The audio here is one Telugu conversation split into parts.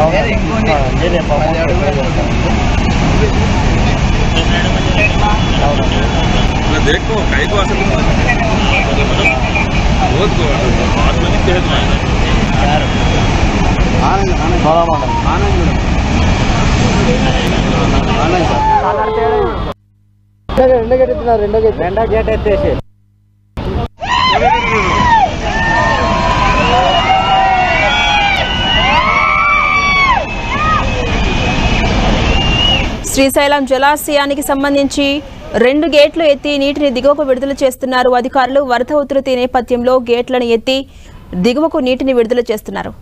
देखो कई को असल बहुत को आत्मनि तेज यार आनंद आनंद बाबा आनंद आनंद सर రెండో గేట్ ఎత్తున్నారు రెండో గేట్ ఎత్తేసి శ్రీశైలం జలాశయానికి సంబంధించి 2 గేట్లు ఎత్తి నీటిని దిగువకు విడుదల చేస్తున్నారు అధికారులు. వరద ఉధృతి నేపథ్యంలో గేట్లను ఎత్తి దిగువకు నీటిని విడుదల చేస్తున్నారు.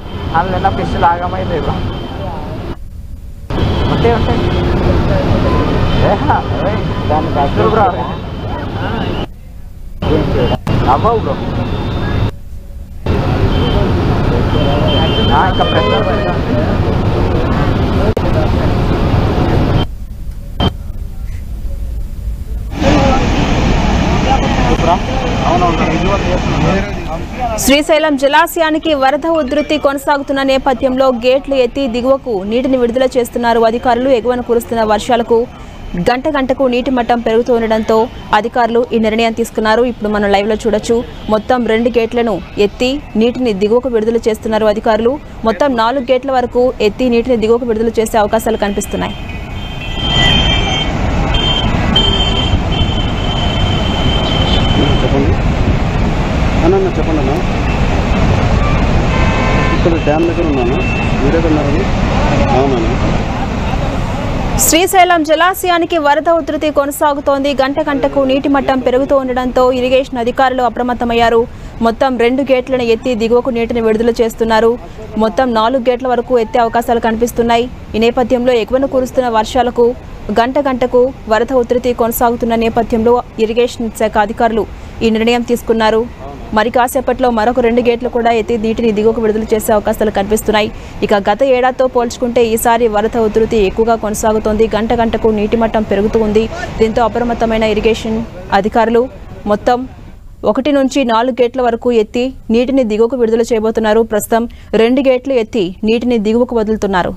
శ్రీశైలం జలాశయానికి వరద ఉధృతి కొనసాగుతున్న నేపథ్యంలో గేట్లు ఎత్తి దిగువకు నీటిని విడుదల చేస్తున్నారు అధికారులు. ఎగువన కురుస్తున్న వర్షాలకు గంట గంటకు నీటి మట్టం పెరుగుతూ ఉండడంతో అధికారులు ఈ నిర్ణయం తీసుకున్నారు. ఇప్పుడు మనం లైవ్ లో చూడొచ్చు. మొత్తం 2 గేట్లను ఎత్తి నీటిని దిగువకు విడుదల చేస్తున్నారు అధికారులు. మొత్తం 4 గేట్ల వరకు ఎత్తి నీటిని దిగువకు విడుదల చేసే అవకాశాలు కనిపిస్తున్నాయి. చెప్పండి అన్న, ఇక్కడ డ్యామ్ దగ్గర ఉన్నాను, మీరేదన్నారని? అవునా? శ్రీశైలం జలాశయానికి వరద ఉధృతి కొనసాగుతోంది. గంట గంటకు నీటి మట్టం పెరుగుతూ ఉండడంతో ఇరిగేషన్ అధికారులు అప్రమత్తమయ్యారు. మొత్తం 2 గేట్లను ఎత్తి దిగువకు నీటిని విడుదల చేస్తున్నారు. మొత్తం 4 గేట్ల వరకు ఎత్తే అవకాశాలు కనిపిస్తున్నాయి. ఈ నేపథ్యంలో ఎగువన కురుస్తున్న వర్షాలకు గంట గంటకు వరద ఉధృతి కొనసాగుతున్న నేపథ్యంలో ఇరిగేషన్ శాఖ అధికారులు ఈ నిర్ణయం తీసుకున్నారు. మరి కాసేపట్లో మరొక 2 గేట్లు కూడా ఎత్తి నీటిని దిగువకు విడుదల చేసే అవకాశాలు కనిపిస్తున్నాయి. ఇక గత ఏడాదితో పోల్చుకుంటే ఈసారి వరద ఉధృతి ఎక్కువగా కొనసాగుతోంది. గంట గంటకు నీటి మట్టం పెరుగుతూ ఉంది. దీంతో అప్రమత్తమైన ఇరిగేషన్ అధికారులు మొత్తం 1 నుంచి 4 గేట్ల వరకు ఎత్తి నీటిని దిగువకు విడుదల చేయబోతున్నారు. ప్రస్తుతం 2 గేట్లు ఎత్తి నీటిని దిగువకు వదులుతున్నారు.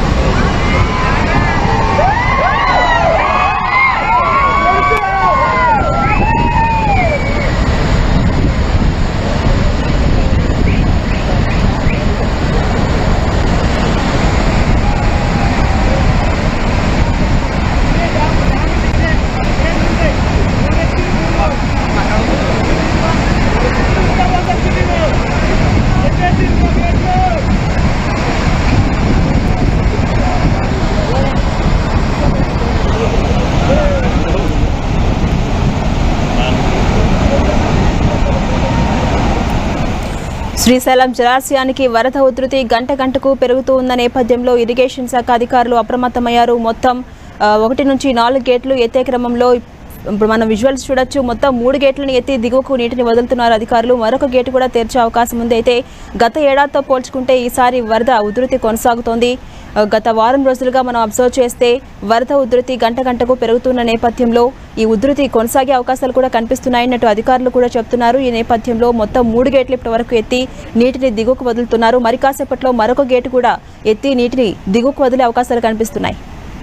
శ్రీశైలం జలాశయానికి వరద ఉధృతి గంట గంటకు పెరుగుతూ ఉన్న నేపథ్యంలో ఇరిగేషన్ శాఖ అధికారులు అప్రమత్తమయ్యారు. మొత్తం 1 నుంచి 4 గేట్లు ఎత్తే క్రమంలో ఇప్పుడు మనం విజువల్స్ చూడొచ్చు. మొత్తం 3 గేట్లను ఎత్తి దిగువకు నీటిని వదులుతున్నారు అధికారులు. మరొక గేటు కూడా తెరిచే అవకాశం ఉంది. అయితే గత ఏడాదితో పోల్చుకుంటే ఈసారి వరద ఉధృతి కొనసాగుతోంది. గత వారం రోజులుగా మనం అబ్జర్వ్ చేస్తే వరద ఉధృతి గంట గంటకు పెరుగుతున్న నేపథ్యంలో ఈ ఉధృతి కొనసాగే అవకాశాలు కూడా కనిపిస్తున్నాయన్నట్టు అధికారులు కూడా చెప్తున్నారు. ఈ నేపథ్యంలో మొత్తం 3 గేట్లు ఇప్పటి వరకు ఎత్తి నీటిని దిగువకు వదులుతున్నారు. మరి కాసేపట్లో మరొక గేటు కూడా ఎత్తి నీటిని దిగువకు వదిలే అవకాశాలు కనిపిస్తున్నాయి.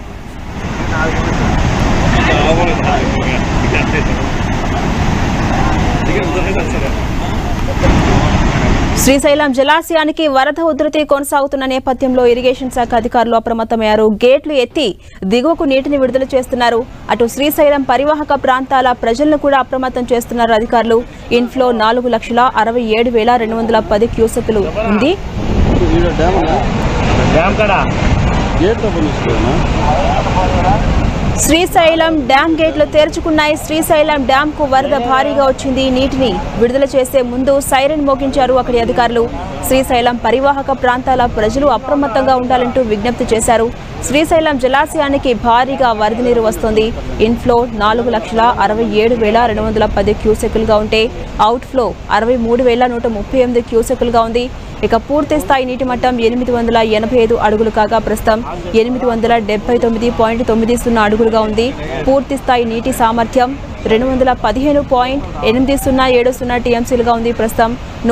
శ్రీశైలం జలాశయానికి వరద ఉధృతి కొనసాగుతున్న నేపథ్యంలో ఇరిగేషన్ శాఖ అధికారులు అప్రమత్తమయ్యారు. గేట్లు ఎత్తి దిగువకు నీటిని విడుదల చేస్తున్నారు. అటు శ్రీశైలం పరివాహక ప్రాంతాల ప్రజలను కూడా అప్రమత్తం చేస్తున్నారు అధికారులు. ఇన్ఫ్లో 4,67,210 క్యూసెక్లు ఉంది. శ్రీశైలం డ్యాం గేట్లు తెరుచుకున్నాయి. శ్రీశైలం డ్యాం కు వరద భారీగా వచ్చింది. నీటిని విడుదల చేసే ముందు సైరన్ మోగించారు అక్కడి అధికారులు. శ్రీశైలం పరివాహక ప్రాంతాల ప్రజలు అప్రమత్తంగా ఉండాలంటూ విజ్ఞప్తి చేశారు. శ్రీశైలం జలాశయానికి భారీగా వరద నీరు వస్తోంది. ఇన్ఫ్లో 4,67,210 క్యూసెక్లుగా ఉంటే అవుట్ఫ్లో 63,138 క్యూసెక్లుగా ఉంది. ఇక పూర్తి స్థాయి నీటి మట్టం 885 అడుగులు కాగా ప్రస్తుతం 879.90 అడుగులుగా ఉంది. పూర్తి స్థాయి నీటి సామర్థ్యం 215.8070 టీఎంసీలుగా ఉంది. ప్రస్తుతం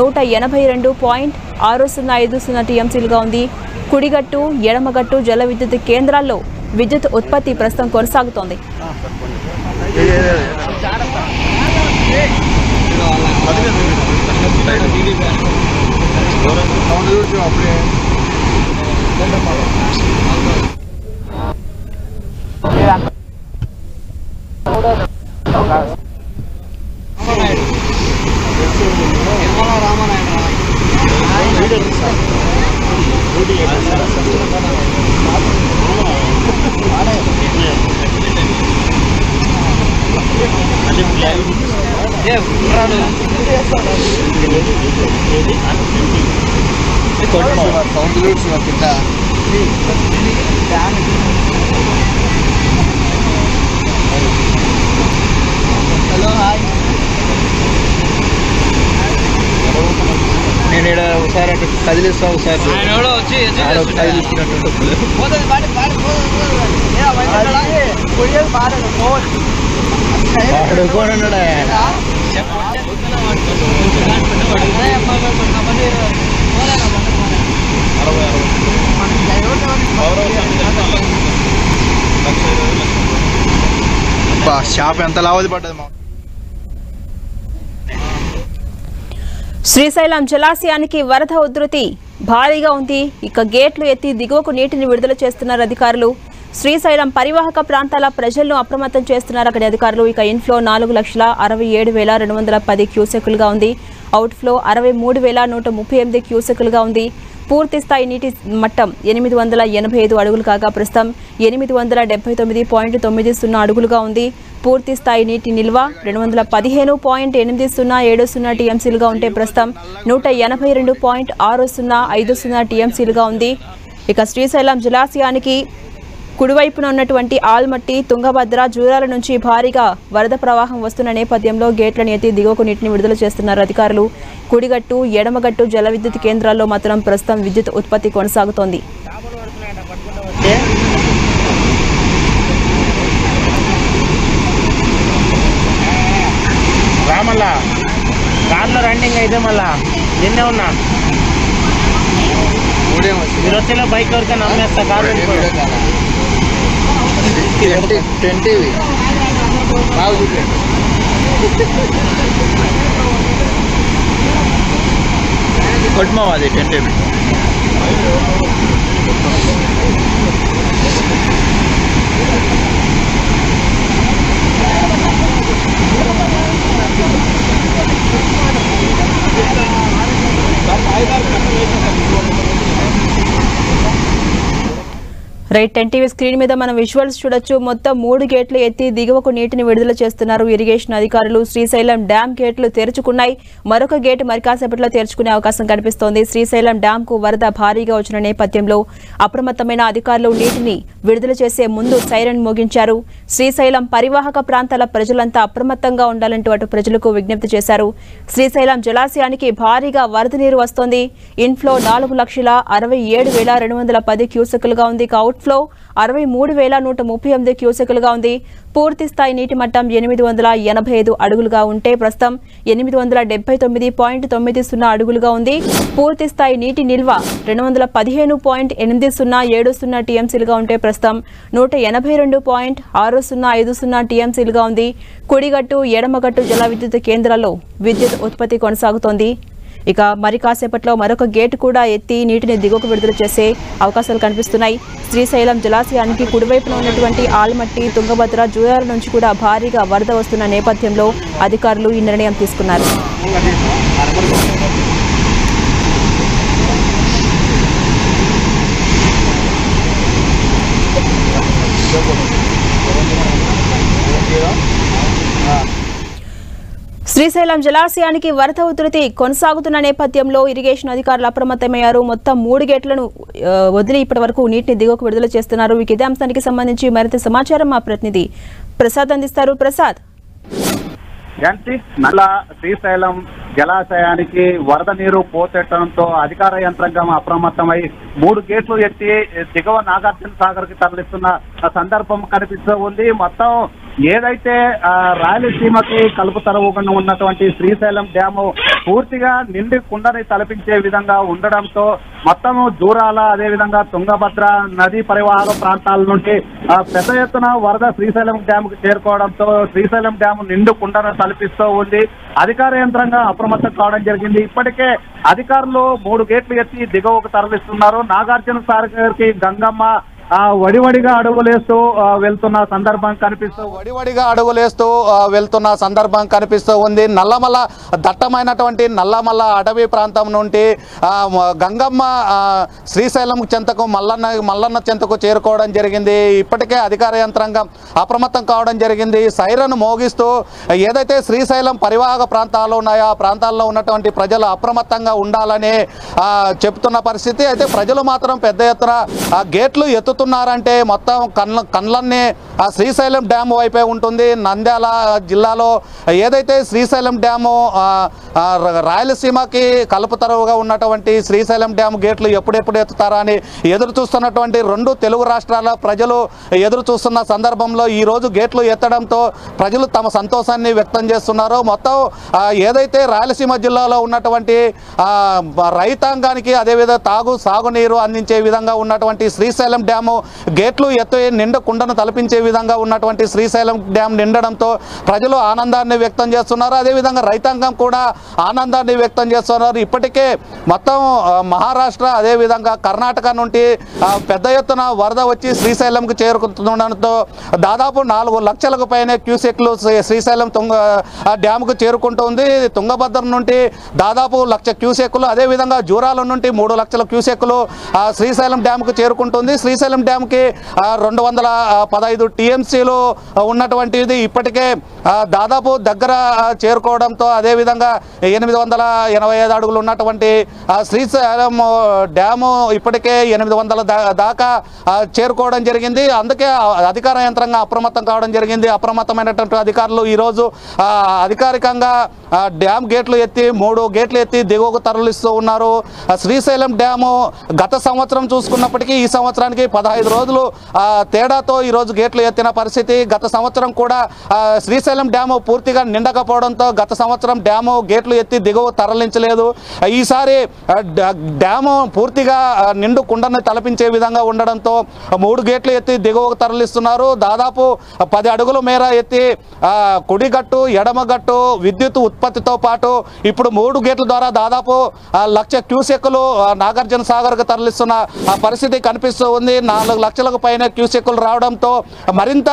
182.6050 టీఎంసీలుగా ఉంది. కుడిగట్టు ఎడమగట్టు జల విద్యుత్ కేంద్రాల్లో విద్యుత్ ఉత్పత్తి ప్రస్తుతం కొనసాగుతోంది. నేను ఇక్కడ ఒకసారి అటు కదిలిస్తా, ఒకసారి షాప్ ఎంత లావది పడ్డది. శ్రీశైలం జలాశయానికి వరద ఉధృతి భారీగా ఉంది. ఇక గేట్లు ఎత్తి దిగువకు నీటిని విడుదల చేస్తున్నారు అధికారులు. శ్రీశైలం పరివాహక ప్రాంతాల ప్రజలను అప్రమత్తం చేస్తున్నారు అక్కడి అధికారులు. ఇక ఇన్ఫ్లో 4,67,210 క్యూసెక్కులుగా ఉంది. అవుట్ఫ్లో 63,138 క్యూసెక్కులుగా ఉంది. పూర్తి స్థాయి నీటి మట్టం 885 అడుగులు కాగా ప్రస్తుతం 879.90 అడుగులుగా ఉంది. పూర్తి స్థాయి నీటి నిల్వ 215.8070 టీఎంసీలుగా ఉంటే ప్రస్తుతం 182.6050 టీఎంసీలుగా ఉంది. ఇక శ్రీశైలం జలాశయానికి కుడివైపున ఉన్నటువంటి ఆల్మట్టి, తుంగభద్ర, జూరాల నుంచి భారీగా వరద ప్రవాహం వస్తున్న నేపథ్యంలో గేట్లను ఎత్తి దిగువకు నీటిని విడుదల చేస్తున్నారు అధికారులు. కుడిగట్టు ఎడమగట్టు జల విద్యుత్ కేంద్రాల్లో మాత్రం ప్రస్తుతం విద్యుత్ ఉత్పత్తి కొనసాగుతోంది. రామల్లా కార్లో రన్నింగ్ అయితే మళ్ళా నిన్నే ఉన్నా మీరు వచ్చేలా బైక్ ఎవరికైనా అమ్మేస్తా కారు కొట్టుమాది 10 రైట్ 10 టీవీ స్క్రీన్ మీద మనం విజువల్స్ చూడొచ్చు. మొత్తం 3 గేట్లు ఎత్తి దిగువకు నీటిని విడుదల చేస్తున్నారు ఇరిగేషన్ అధికారులు. శ్రీశైలం డ్యామ్ గేట్లు తెరుచుకున్నాయి. మరొక గేటు మరి కాసేపట్లో తెరుచుకునే అవకాశం కనిపిస్తోంది. శ్రీశైలం డ్యామ్ కు వరద భారీగా వచ్చిన నేపథ్యంలో అప్రమత్తమైన అధికారులు నీటిని విడుదల చేసే ముందు సైరన్ మోగించారు. శ్రీశైలం పరివాహక ప్రాంతాల ప్రజలంతా అప్రమత్తంగా ఉండాలంటూ అటు ప్రజలకు విజ్ఞప్తి చేశారు. శ్రీశైలం జలాశయానికి భారీగా వరద నీరు వస్తోంది. ఇన్ఫ్లో 4,67,210 క్యూసెక్కులుగా ఉంది. అవుట్ఫ్లో 63,138 క్యూసెక్కులుగా ఉంది. పూర్తి స్థాయి నీటి మట్టం 885 అడుగులుగా ఉంటే ప్రస్తుతం 879.90 అడుగులుగా ఉంది. పూర్తి స్థాయి నీటి నిల్వ 215.8070 టీఎంసీలుగా ఉంటే ప్రస్తుతం 182.6050 టీఎంసీలుగా ఉంది. కుడిగట్టు ఎడమగట్టు జల విద్యుత్ కేంద్రాల్లో విద్యుత్ ఉత్పత్తి కొనసాగుతోంది. ఇక మరి కాసేపట్లో మరొక గేటు కూడా ఎత్తి నీటిని దిగువకు విడుదల చేసే అవకాశాలు కనిపిస్తున్నాయి. శ్రీశైలం జలాశయానికి కుడివైపున ఉన్నటువంటి ఆల్మట్టి, తుంగభద్ర, జూయాల నుంచి కూడా భారీగా వరద వస్తున్న నేపథ్యంలో అధికారులు ఈ నిర్ణయం తీసుకున్నారు. శ్రీశైలం జలాశయానికి వరద ఉధృతి కొనసాగుతున్న నేపథ్యంలో ఇరిగేషన్ అధికారులు అప్రమత్తమయ్యారు. మొత్తం 3 గేట్లను వదిలి ఇప్పటి వరకు నీటిని దిగువకు విడుదల చేస్తున్నారు. ఇదే అంశానికి సంబంధించి మరింత సమాచారం మా ప్రతినిధి ప్రసాద్ అందిస్తారు. ప్రసాద్, నల్ల శ్రీశైలం జలాశయానికి వరద నీరు పోతెట్టడంతో అధికార యంత్రాంగం అప్రమత్తమై 3 గేట్లు ఎత్తి దిగువ నాగార్జున సాగర్ కి తరలిస్తున్న సందర్భం కనిపిస్తూ ఉంది. మొత్తం ఏదైతే రాయలసీమకి కలుపు తరవుగా ఉన్నటువంటి శ్రీశైలం డ్యాము పూర్తిగా నిండి కుండని తలపించే విధంగా ఉండడంతో మొత్తం జూరాల అదేవిధంగా తుంగభద్ర నదీ పరివాహక ప్రాంతాల నుండి పెద్ద ఎత్తున వరద శ్రీశైలం డ్యాముకు చేరుకోవడంతో శ్రీశైలం డ్యాము నిండు కుండను తలపిస్తూ ఉంది. అధికార యంత్రంగా అప్రమత్తం కావడం జరిగింది. ఇప్పటికే అధికారులు 3 గేట్లు ఎత్తి దిగువకు తరలిస్తున్నారు. నాగార్జున సాగర్ కి గంగమ్మ వడివడిగా అడుగులేస్తూ వెళ్తున్న సందర్భం కనిపిస్తూ ఉంది. నల్లమల్ల దట్టమైనటువంటి నల్లమల్ల అటవీ ప్రాంతం నుండి గంగమ్మ శ్రీశైలం చెంతకు మల్లన్న చెంతకు చేరుకోవడం జరిగింది. ఇప్పటికే అధికార యంత్రాంగం అప్రమత్తం కావడం జరిగింది. సైరన్ మోగిస్తూ ఏదైతే శ్రీశైలం పరివాహక ప్రాంతాలు ఉన్నాయో ఆ ప్రాంతాల్లో ఉన్నటువంటి ప్రజలు అప్రమత్తంగా ఉండాలని చెప్తున్న పరిస్థితి. అయితే ప్రజలు మాత్రం పెద్ద ఎత్తున గేట్లు ఎత్తుతున్నారంటే మొత్తం కళ్ళన్నీ ఆ శ్రీశైలం డ్యాము వైపే ఉంటుంది. నంద్యాల జిల్లాలో ఏదైతే శ్రీశైలం డ్యాము రాయలసీమకి కలుపుతరువుగా ఉన్నటువంటి శ్రీశైలం డ్యాము గేట్లు ఎప్పుడెప్పుడు ఎత్తుతారా అని ఎదురు చూస్తున్నటువంటి 2 తెలుగు రాష్ట్రాల ప్రజలు ఎదురు చూస్తున్న సందర్భంలో ఈరోజు గేట్లు ఎత్తడంతో ప్రజలు తమ సంతోషాన్ని వ్యక్తం చేస్తున్నారు. మొత్తం ఏదైతే రాయలసీమ జిల్లాలో ఉన్నటువంటి రైతాంగానికి అదేవిధంగా సాగునీరు అందించే విధంగా ఉన్నటువంటి శ్రీశైలం డ్యాము గేట్లు ఎత్తి నిండు కుండను తలపించే విధంగా ఉన్నటువంటి శ్రీశైలం డ్యామ్ నిండడంతో ప్రజలు ఆనందాన్ని వ్యక్తం చేస్తున్నారు. అదేవిధంగా రైతాంగం కూడా ఆనందాన్ని వ్యక్తం చేస్తున్నారు. ఇప్పటికే మొత్తం మహారాష్ట్ర అదేవిధంగా కర్ణాటక నుండి పెద్ద ఎత్తున వరద వచ్చి శ్రీశైలంకు చేరుకుంటుండడంతో దాదాపు 4 లక్షలకు పైనే క్యూసెక్లు శ్రీశైలం డ్యాముకు చేరుకుంటుంది. తుంగభద్ర నుండి దాదాపు 1 లక్ష క్యూసెక్లు అదేవిధంగా జూరాల నుండి 3 లక్షల క్యూసెక్లు శ్రీశైలం డ్యాముకు చేరుకుంటుంది. శ్రీశైలం డ్యామ్కి 215 టీఎంసీలు ఉన్నటువంటిది ఇప్పటికే దాదాపు దగ్గర చేరుకోవడంతో అదేవిధంగా 885 అడుగులు ఉన్నటువంటి శ్రీశైలం డ్యాము ఇప్పటికే 800 దాకా చేరుకోవడం జరిగింది. అందుకే అధికార యంత్రంగా అప్రమత్తం కావడం జరిగింది. అప్రమత్తమైనటువంటి అధికారులు ఈరోజు అధికారికంగా డ్యామ్ గేట్లు ఎత్తి 3 గేట్లు ఎత్తి దిగువకు తరలిస్తూ ఉన్నారు. శ్రీశైలం డ్యాము గత సంవత్సరం చూసుకున్నప్పటికీ ఈ సంవత్సరానికి 15 రోజులు తేడాతో ఈరోజు గేట్లు ఎత్తిన పరిస్థితి. గత సంవత్సరం కూడా శ్రీశైలం డ్యాము పూర్తిగా నిండకపోవడంతో గత సంవత్సరం డ్యాము గేట్లు ఎత్తి దిగువ తరలించలేదు. ఈసారి డ్యాము పూర్తిగా నిండు కుండను తలపించే విధంగా ఉండడంతో 3 గేట్లు ఎత్తి దిగువకు తరలిస్తున్నారు. దాదాపు 10 అడుగుల మేర ఎత్తి కుడిగట్టు ఎడమగట్టు విద్యుత్ ఉత్పత్తితో పాటు ఇప్పుడు 3 గేట్ల ద్వారా దాదాపు 1 లక్ష క్యూసెక్లు నాగార్జున సాగర్కు తరలిస్తున్న పరిస్థితి కనిపిస్తూ ఉంది. 4 లక్షలకు పైన క్యూసెక్లు రావడంతో మరింత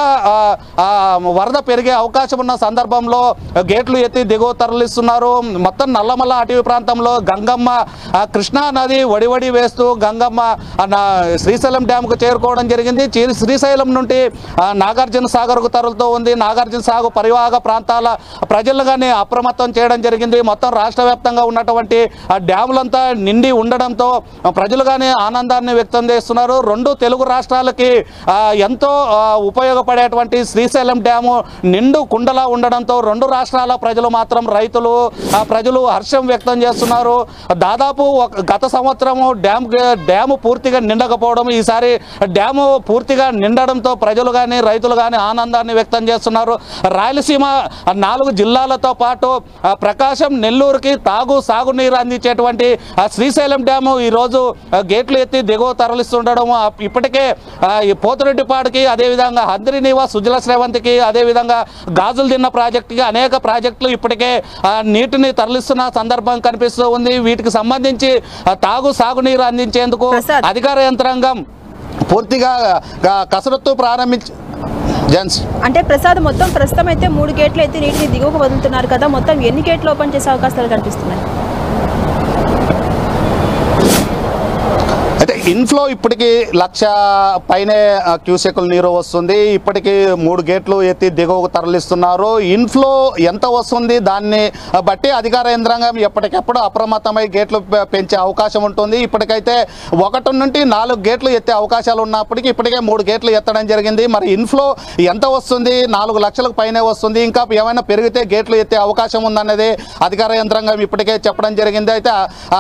వరద పెరిగే అవకాశం ఉన్న సందర్భంలో గేట్లు ఎత్తి దిగువ తరలిస్తున్నారు. మొత్తం నల్లమల్ల అటవీ ప్రాంతంలో గంగమ్మ కృష్ణా నది వడివడి వేస్తూ గంగమ్మ శ్రీశైలం డ్యాముకు చేరుకోవడం జరిగింది. శ్రీశైలం నుండి నాగార్జున సాగర్కు తరలుతూ ఉంది. నాగార్జున సాగర్ పరివాహక ప్రాంతాల ప్రజలుగానే అప్రమత్తం చేయడం జరిగింది. మొత్తం రాష్ట్ర వ్యాప్తంగా ఉన్నటువంటి డ్యాములంతా నిండి ఉండడంతో ప్రజలుగానే ఆనందాన్ని వ్యక్తం చేస్తున్నారు. 2 తెలుగు రాష్ట్రాలకి ఎంతో ఉపయోగపడేటువంటి శ్రీశైలం డ్యాము నిండు కుండలా ఉండడంతో 2 రాష్ట్రాల ప్రజలు మాత్రం రైతులు ప్రజలు హర్షం వ్యక్తం చేస్తున్నారు. దాదాపు గత సంవత్సరము డ్యాము పూర్తిగా నిండకపోవడం ఈసారి డ్యాము పూర్తిగా నిండడంతో ప్రజలు కానీ రైతులు కానీ ఆనందాన్ని వ్యక్తం చేస్తున్నారు. రాయలసీమ 4 జిల్లాలతో పాటు ప్రకాశం నెల్లూరుకి సాగునీరు అందించేటువంటి శ్రీశైలం డ్యాము ఈరోజు గేట్లు ఎత్తి దిగువ తరలిస్తుండడం ఇప్పటికే పోతిరెడ్డిపాడుకి అదేవిధంగా హంద్రినీవా సుజల శ్రేవంతికి అదేవిధంగా గాజులు దిన్న ప్రాజెక్టుకి అనేక ప్రాజెక్టులు ఇప్పటికే నీటిని తరలిస్తున్న సందర్భం కనిపిస్తూ ఉంది. వీటికి సంబంధించి సాగునీరు అందించేందుకు అధికార యంత్రాంగం పూర్తిగా కసరత్తు ప్రారంభించి అంటే ప్రసాద్ మొత్తం ప్రస్తుతం అయితే 3 గేట్లు అయితే నీటిని దిగువకు వదులుతున్నారు కదా, మొత్తం ఎన్ని గేట్లు ఓపెన్ చేసే అవకాశాలు కనిపిస్తున్నాయి? అయితే ఇన్ఫ్లో ఇప్పటికీ 1,00,000 పైనే క్యూసెక్కుల నీరు వస్తుంది. ఇప్పటికీ 3 గేట్లు ఎత్తి దిగువకు తరలిస్తున్నారు. ఇన్ఫ్లో ఎంత వస్తుంది దాన్ని బట్టి అధికార యంత్రాంగం ఎప్పటికెప్పుడు అప్రమత్తమై గేట్లు పెంచే అవకాశం ఉంటుంది. ఇప్పటికైతే 1 నుండి 4 గేట్లు ఎత్తే అవకాశాలు ఉన్నప్పటికీ ఇప్పటికే 3 గేట్లు ఎత్తడం జరిగింది. మరి ఇన్ఫ్లో ఎంత వస్తుంది? 4 లక్షలకు పైనే వస్తుంది. ఇంకా ఏమైనా పెరిగితే గేట్లు ఎత్తే అవకాశం ఉందన్నది అధికార యంత్రాంగం ఇప్పటికే చెప్పడం జరిగింది. అయితే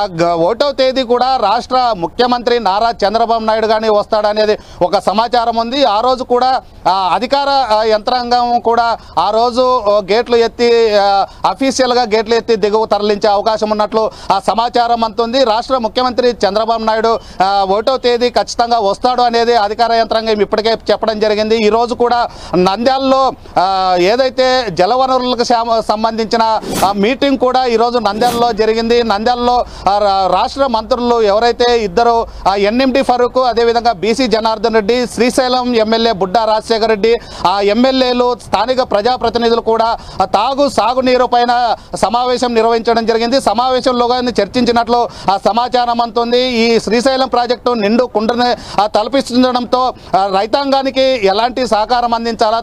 1వ తేదీ కూడా రాష్ట్ర ముఖ్యమంత్రి నారా చంద్రబాబు నాయుడు గాని వస్తాడనేది ఒక సమాచారం ఉంది. ఆ రోజు కూడా అధికార యంత్రాంగం కూడా ఆ రోజు గేట్లు ఎత్తి అఫీషియల్గా గేట్లు ఎత్తి దిగువ తరలించే అవకాశం ఉన్నట్లు ఆ సమాచారం అంతుంది. రాష్ట్ర ముఖ్యమంత్రి చంద్రబాబు నాయుడు 1వ తేదీ ఖచ్చితంగా వస్తాడు అనేది అధికార యంత్రాంగం ఇప్పటికే చెప్పడం జరిగింది. ఈ రోజు కూడా నంద్యాలలో ఏదైతే జలవనరులకు సంబంధించిన మీటింగ్ కూడా ఈరోజు నంద్యాలలో జరిగింది. నంద్యాలలో రాష్ట్ర మంత్రులు ఎవరైతే ఇద్దరు ఎన్ఎండి ఫరూక్ అదేవిధంగా బీసీ జనార్దన్ రెడ్డి, శ్రీశైలం ఎమ్మెల్యే బుడ్డా రాజశేఖర రెడ్డి, ఆ ఎమ్మెల్యేలు స్థానిక ప్రజాప్రతినిధులు కూడా సాగునీరు పైన సమావేశం నిర్వహించడం జరిగింది. సమావేశంలో చర్చించినట్లు ఆ సమాచారం అంతుంది. ఈ శ్రీశైలం ప్రాజెక్టు నిండు కుండని తలపిస్తుండడంతో రైతాంగానికి ఎలాంటి సహకారం అందించాలా,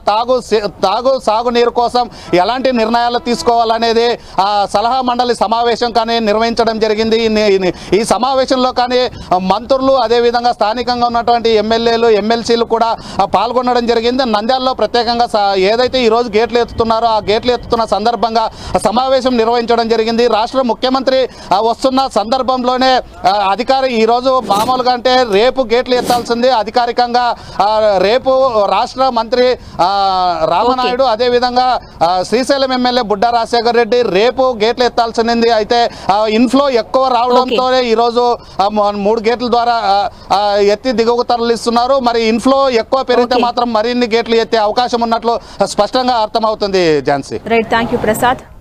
సాగునీరు కోసం ఎలాంటి నిర్ణయాలు తీసుకోవాలనేది ఆ సలహా మండలి సమావేశం కానీ నిర్వహించడం జరిగింది. ఈ సమావేశంలో కానీ మంత్రులు అదేవిధంగా స్థానికంగా ఉన్నటువంటి ఎమ్మెల్యేలు ఎమ్మెల్సీలు కూడా పాల్గొనడం జరిగింది. నంద్యాలలో ప్రత్యేకంగా ఏదైతే ఈరోజు గేట్లు ఎత్తుతున్నారో ఆ గేట్లు ఎత్తుతున్న సందర్భంగా సమావేశం నిర్వహించడం జరిగింది. రాష్ట్ర ముఖ్యమంత్రి వస్తున్న సందర్భంలోనే అధికారి ఈరోజు మామూలుగా అంటే రేపు గేట్లు ఎత్తాల్సింది అధికారికంగా రేపు రాష్ట్ర మంత్రి రామనాయుడు అదేవిధంగా శ్రీశైలం ఎమ్మెల్యే బుడ్డా రాజశేఖర రెడ్డి రేపు గేట్లు ఎత్తాల్సింది. అయితే ఇన్ఫ్లో ఎక్కువ రావడంతోనే ఈరోజు 3 గేట్ల ద్వారా ఎత్తి దిగువకు తరలిస్తున్నారు. మరి ఇన్ఫ్లో ఎక్కువ పెరిగితే మాత్రం మరిన్ని గేట్లు ఎత్తే అవకాశం ఉన్నట్లు స్పష్టంగా అర్థమవుతుంది. Jhansi. Right, thank you Prasad.